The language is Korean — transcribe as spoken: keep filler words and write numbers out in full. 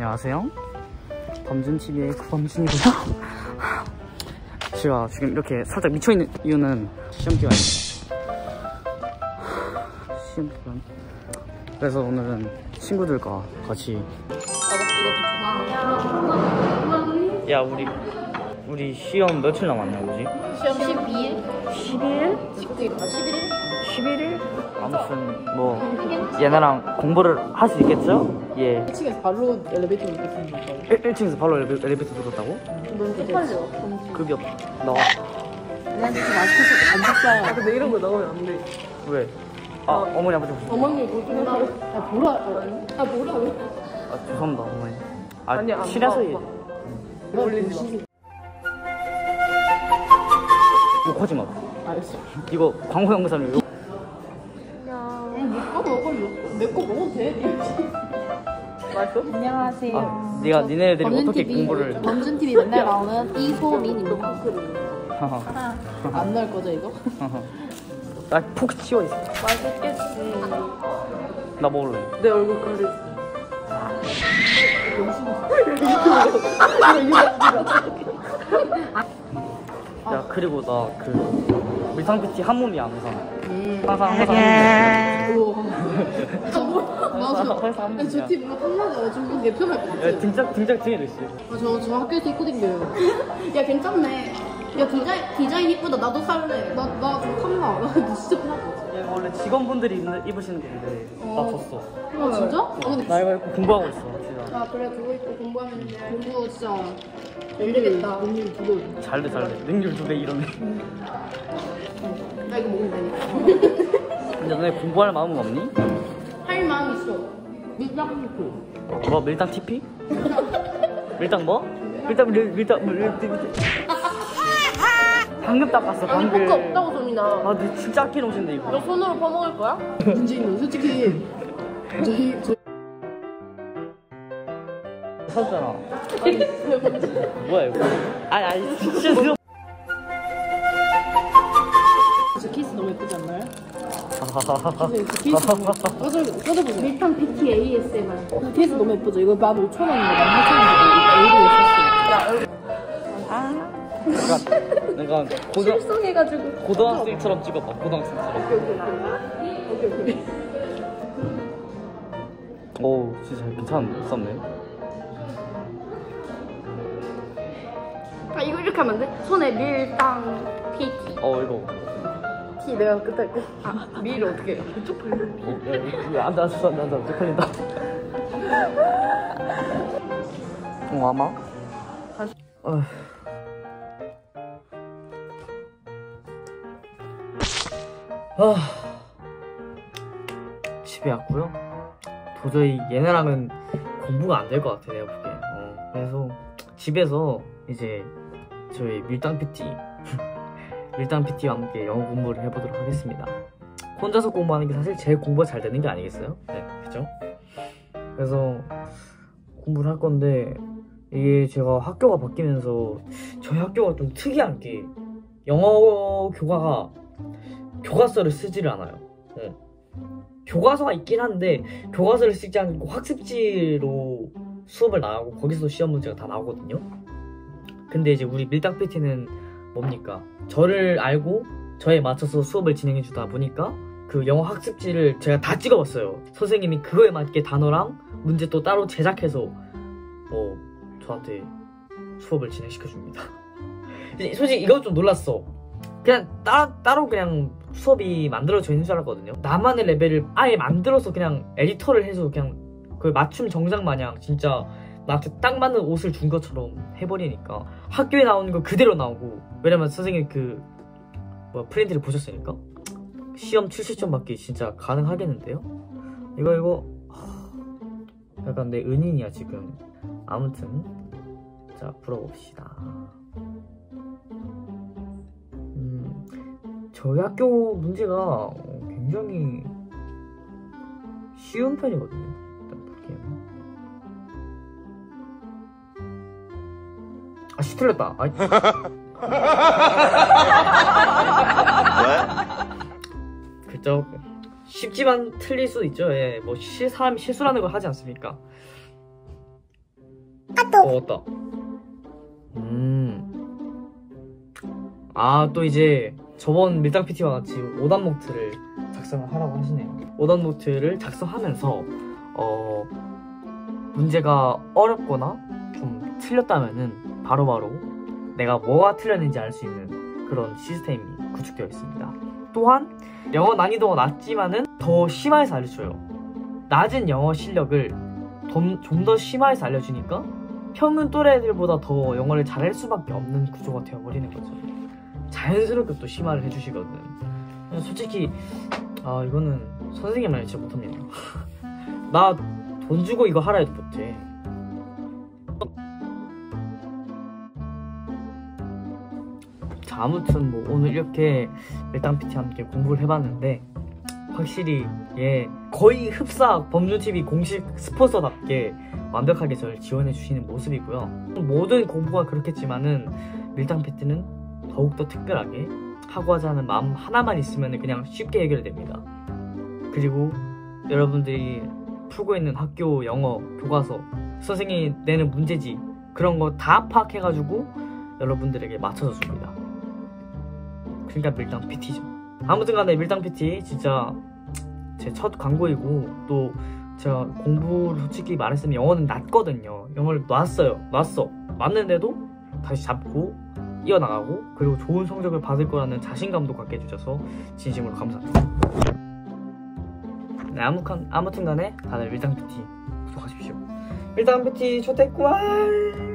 안녕하세요. 범준티비의 구범준이고요. 제가 지금 이렇게 살짝 미쳐있는 이유는 시험 기간입니다. 시험 기간. 그래서 오늘은 친구들과 같이. 야, 우리 우리 시험 며칠 남았냐, 우지? 시험 십이 일? 십이 일? 십일 일? 십일 일? 아무튼 뭐 얘네랑 공부를 할 수 있겠죠? 예. 일 층에서 바로 엘리베이터로 들어갔다고. 일 층에서 바로 엘리베, 엘리베이터 들었다고? 너무 쪽팔려. 급이 없. 나와. 나한테 지금 아직도 안 샀어. 아 근데 이런 거 나오면 안 돼. 왜? 아, 어, 어머니 아버지 보시죠. 어머니 보고 나 보라. 아 보라 왜? 아, 죄송합니다 어머니. 아, 아니, 안 실에서 봐, 일. 봐. 올리지 마. 이거 거짓말. 알았어. 이거 광고 영상이에요. 내거 먹어. 내거 먹어도 돼. 맛있어? 안녕하세요. 아, 네가 니네들이 어떻게 공부를? 범준티비 맨날 나오는 이소민입니다. 안 나올 거죠 이거? 나 폭 치워 있어. 맛있겠지. 나 먹을래. 내 얼굴 가리지. 야, 그리고 나 그 밀당 피티 한 몸이 안 오잖아. 음. 항상 항상 한 맞아. 항상 한 저 몸이야. 팀 한마디 좀 개편할 것 같아. 야, 등짝 등짝 등에도 있어. 저, 저 학교에서 입고 댕겨요. 야 괜찮네. 야 디자인 디자인 이쁘다. 나도 살래. 나, 나 저 탐나. 나 진짜 편할 것 같아. 얘 원래 직원분들이 입는, 입으시는 건데 나 줬어. 아, 진짜? 아, 근데 나 이거 입고 공부하고 있어. 진짜. 아 그래 그거 입고 공부하면 돼. 공부 진짜 안 되겠다. 능률 두 배. 잘돼 잘돼. 능률 두 배 이러네. 나 이거 먹으면 되니까. 근데 너네 공부할 마음은 없니? 할 마음 있어. 밀당 싶어. 뭐 밀당 티피? 밀당 뭐? 밀당 밀 밀당 밀 밀당. 방금 딱 봤어 아니 방금. 포크 없다고 소민아. 아, 너 진짜 아끼는 옷인데 이거. 너 손으로 퍼먹을 거야? 문재인은 솔직히 저희 저 샀잖아. 뭐야 이거? 아니 아니 진짜 이거. 저 케이스 너무 예쁘지 않나요? 저 케이스 너무 꺼져 꺼져보세요. 밀당 피티 에이에스엠알. 케이스 너무 예쁘죠? 이거 만 오천 원인데 만 오천 원인데 에이를 샀어요. 내가 고등 실성해가지고. 고등학생처럼 찍어봐. 고등학생처럼. 오케이 오케이. 오, 진짜 괜찮은데? 쌌네. 아 이거 이렇게 하면 안 돼? 손에 밀당 피티. 어, 이거. 티 내가 끝에 할게. 아 미를 어떻게 해? 어, 야, 야, 앉아, 앉아, 앉아, 앉아. 쪽팔린다. 어, 아마? 다시. 어휴. 아, 집에 왔고요. 도저히 얘네랑은 공부가 안 될 것 같아, 내가 보기엔. 어, 그래서 집에서 이제 저희 밀당 피티 밀당 피티와 함께 영어 공부를 해보도록 하겠습니다. 혼자서 공부하는 게 사실 제일 공부가 잘 되는 게 아니겠어요? 네, 그죠? 그래서 공부를 할 건데, 이게 제가 학교가 바뀌면서 저희 학교가 좀 특이한 게 영어 교과가 교과서를 쓰지를 않아요. 어. 교과서가 있긴 한데 교과서를 쓰지 않고 학습지로 수업을 나가고 거기서 시험 문제가 다 나오거든요. 근데 이제 우리 밀당 피티는 뭡니까? 저를 알고 저에 맞춰서 수업을 진행해 주다 보니까 그 영어 학습지를 제가 다 찍어봤어요. 선생님이 그거에 맞게 단어랑 문제 또 따로 제작해서 어, 저한테 수업을 진행시켜 줍니다. 솔직히 이건 좀 놀랐어. 그냥 따, 따로 그냥 수업이 만들어져 있는 줄 알았거든요. 나만의 레벨을 아예 만들어서 그냥 에디터를 해서 그냥 그 맞춤 정장 마냥 진짜 나한테 딱 맞는 옷을 준 것처럼 해버리니까 학교에 나오는 거 그대로 나오고, 왜냐면 선생님 그 뭐 프린트를 보셨으니까 시험 칠십 점 받기 진짜 가능하겠는데요? 이거 이거 약간 내 은인이야 지금. 아무튼 자, 풀어봅시다. 음, 저희 학교 문제가 굉장히 쉬운 편이거든요. 일단 볼게요. 아, 씨, 틀렸다. 아이. 그죠? 쉽지만 틀릴 수도 있죠. 예, 뭐 실, 사람이 실수라는 걸 하지 않습니까? 어, 왔다. 음. 아, 또 이제 저번 밀당 피티와 같이 오답 노트를 작성을 하라고 하시네요. 오답 노트를 작성하면서 어, 문제가 어렵거나 좀 틀렸다면은 바로바로 내가 뭐가 틀렸는지 알 수 있는 그런 시스템이 구축되어 있습니다. 또한 영어 난이도가 낮지만은 더 심화해서 알려줘요. 낮은 영어 실력을 좀 더 심화해서 알려주니까 평균 또래 애들보다 더 영어를 잘할 수밖에 없는 구조가 되어버리는 거죠. 자연스럽게 또 심화를 해주시거든. 솔직히 아 이거는 선생님 말이 진짜 못합니다. 나 돈 주고 이거 하라 해도 못해. 자, 아무튼 뭐 오늘 이렇게 밀당 피티와 함께 공부를 해봤는데 확실히 예 거의 흡사 범준티비 공식 스폰서답게 완벽하게 저를 지원해주시는 모습이고요. 모든 공부가 그렇겠지만은 밀당 피티는 더욱더 특별하게 하고자 하는 마음 하나만 있으면 그냥 쉽게 해결됩니다. 그리고 여러분들이 풀고 있는 학교 영어 교과서 선생님이 내는 문제지 그런 거 다 파악해가지고 여러분들에게 맞춰서 줍니다. 그러니까 밀당 피티죠. 아무튼 간에 밀당 피티 진짜 제 첫 광고이고 또 제가 공부를 솔직히 말했으면 영어는 낮거든요. 영어를 놨어요. 놨어. 놨는데도 다시 잡고 이어나가고 그리고 좋은 성적을 받을 거라는 자신감도 갖게 해주셔서 진심으로 감사합니다. 네, 아무튼, 아무튼 간에 다들 밀당 피티 구독하십시오. 밀당 피티 초대꾸알